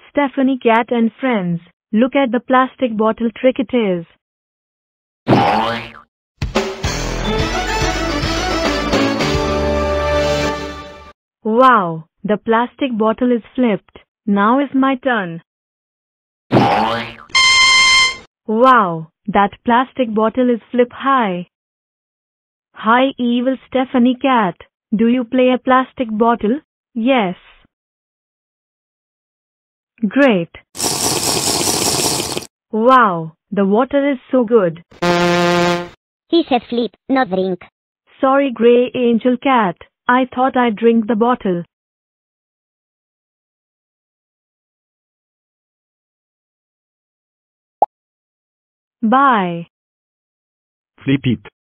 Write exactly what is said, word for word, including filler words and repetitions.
Stephanie Cat and friends. Look at the plastic bottle trick it is. Wow, the plastic bottle is flipped. Now is my turn. Wow, that plastic bottle is flip high. Hi evil Stephanie Cat. Do you play a plastic bottle? Yes. Great. Wow, the water is so good. He said flip, not drink. Sorry Grey Angel Cat. I thought I'd drink the bottle. Bye. Flip it.